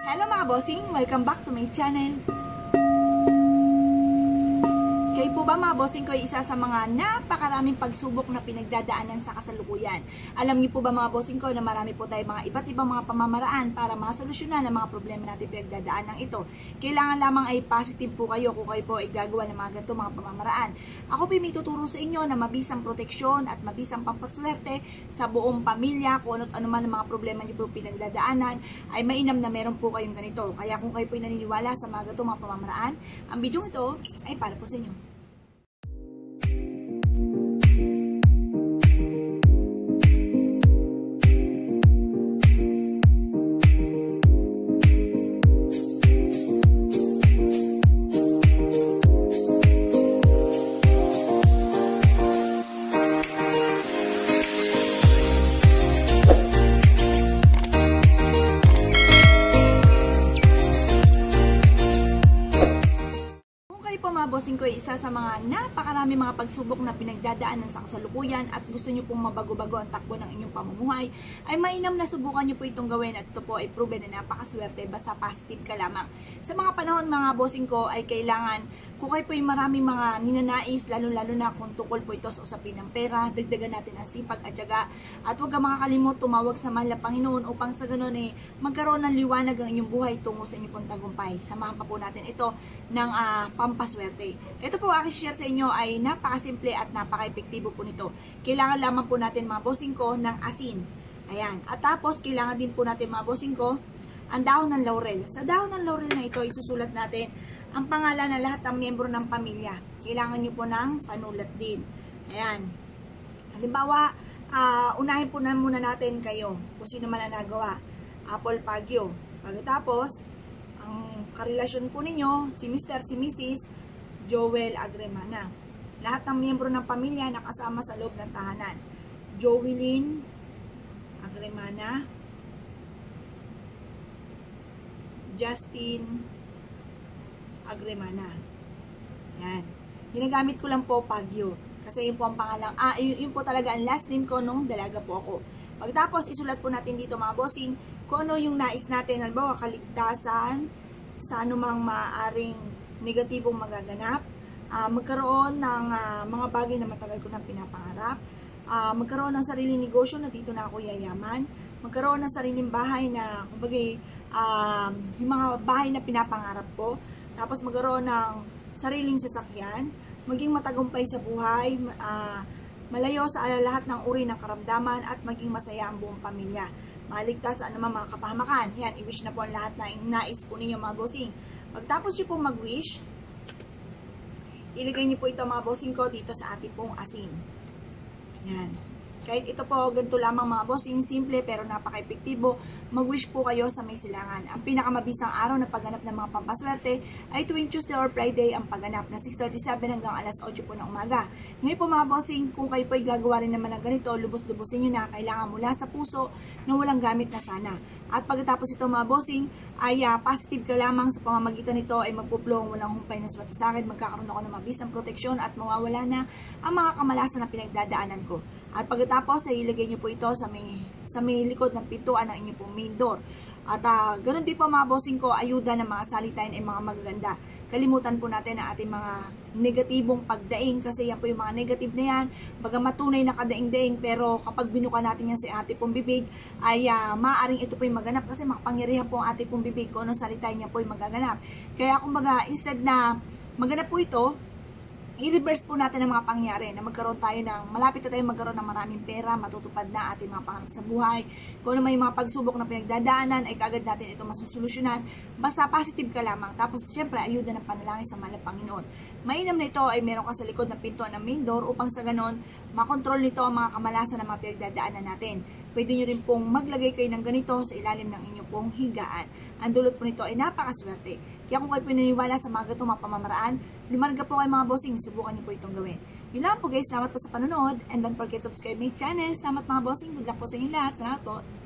Hello mga bossing! Welcome back to my channel. Kayo po ba mga bossing ko ay isa sa mga napakaraming pagsubok na pinagdadaanan sa kasalukuyan? Alam niyo po ba mga bossing ko na marami po tayong mga iba't ibang mga pamamaraan para masolusyonan ang mga problema natin pinagdadaanan ito. Kailangan lamang ay positive po kayo kung kayo po ay gagawa ng mga ganito mga pamamaraan. Ako po may tuturo sa inyo na mabisang proteksyon at mabisang pampaswerte sa buong pamilya. Kung ano man ang mga problema niyo po pinagdadaanan ay mainam na meron po kayong ganito. Kaya kung kayo po ay naniniwala sa mga ganito mga pamamaraan, ang video ito ay para po sa inyo. Mga bossing ko ay isa sa mga napakarami mga pagsubok na pinagdadaanan sa kasalukuyan at gusto nyo pong mabago-bago ang takbo ng inyong pamumuhay, ay mainam na subukan nyo po itong gawin at ito po ay proven na napakaswerte basta positive ka lamang. Sa mga panahon mga bossing ko ay kailangan, kung kayo po ay maraming mga ninanais, lalo-lalo na kung tukol po ito sa usapin ng pera, dagdagan natin ang sipag at tiyaga. At huwag kang makakalimot tumawag sa mahal na Panginoon upang sa ganun magkaroon ng liwanag ang inyong buhay tungo sa inyong pong tagumpay. Samahan pa po natin ito ng pampaswerte. Ito po aking share sa inyo ay napakasimple at napaka-epektibo po nito. Kailangan lamang po natin mga bossing ko ng asin. Ayan. At tapos kailangan din po natin mga bossing ko ang dahon ng laurel. Sa dahon ng laurel na ito isusulat natin ang pangalan ng lahat ng miyembro ng pamilya. Kailangan nyo po ng panulat din. Ayan. Halimbawa, unahin po na muna natin kayo kung sino man ang nagawa. Apple Pagyo. Pagkatapos, ang karelasyon po ninyo, si Mr. si Mrs. Joel Agremana. Lahat ng miyembro ng pamilya nakasama sa loob ng tahanan. Joelyn Agremana, Justin Agremana. Yan. Ginagamit ko lang po Pagyo. Kasi yun po ang pangalang, yun po talaga ang last name ko nung dalaga po ako. Pagkatapos, isulat po natin dito mga bossing, kung ano yung nais natin, halimbawa kaligtasan, sa anumang maaaring negatibong magaganap, magkaroon ng mga bagay na matagal ko nang pinapangarap, magkaroon ng sariling negosyo na dito na ako yayaman, magkaroon ng sariling bahay na, kumbaga, yung mga bahay na pinapangarap ko, tapos magkaroon ng sariling sasakyan, maging matagumpay sa buhay, malayo sa lahat ng uri ng karamdaman at maging masaya ang buong pamilya. Maligtas sa anumang mga kapahamakan. Yan, i-wish na po ang lahat na nais po ninyo mga bossing. Pagtapos nyo po mag-wish, ilagay nyo po ito mga bossing ko dito sa ating pong asin. Yan. Kahit ito po, ganito lamang mga bossing, simple pero napaka-epektibo, mag-wish po kayo sa may silangan. Ang pinakamabisang araw na pagganap ng mga pampaswerte ay tuwing Tuesday or Friday ang pagganap na 6:37 hanggang alas 8 po ng umaga. Ngayon po mga bossing, kung kayo po ay gagawa rin naman ng ganito, lubos-lubosin nyo na kailangan mula sa puso na walang gamit na sana. At pagkatapos ito mga bossing, ay positive ka lamang sa pamamagitan nito ay magpuplong walang humpay na swerte sa akin, magkakaroon ako ng mabisang proteksyon at mawawala na ang mga kamalasan na pinagdadaanan ko. At pagkatapos ay ilagay nyo po ito sa may likod ng pintuan ng inyong pong main door. At ganoon din po mga bossing ko, ayuda ng mga salitayin ay mga magaganda. Kalimutan po natin ang ating mga negatibong pagdaing kasi yan po yung mga negative na yan. Bagamat tunay na kadaing-daing pero kapag binuka natin yan sa ating pong bibig ay maaaring ito po yung maganap kasi makapangyarihan po ang ating pong bibig kung anong salitayin niya po yung magaganap. Kaya kumbaga instead na maganap po ito, i-reverse po natin ang mga pangyari na magkaroon tayo ng, malapit na tayo magkaroon ng maraming pera, matutupad na ating mga pangarap sa buhay. Kung ano may mga pagsubok na pinagdadaanan, ay kaagad natin ito masusolusyonan. Basta positive ka lamang. Tapos, siyempre, ayuda ng panalangin sa mahal na Panginoon. Mainam na ito ay meron ka sa likod ng pinto ng main door upang sa ganon, makontrol nito ang mga kamalasan ng mga pinagdadaanan natin. Pwede nyo rin pong maglagay kayo ng ganito sa ilalim ng inyong pong higaan. Ang dulot po nito ay napakaswerte. Kaya kung kayo pinaniwala sa mga ganitong mga pamamaraan, lumarga po kayo mga bossing, subukan niyo po itong gawin. Yun lang po guys, salamat po sa panonood, and don't forget to subscribe my channel. Salamat mga bossing, good luck po sa inyo lahat. Salamat po.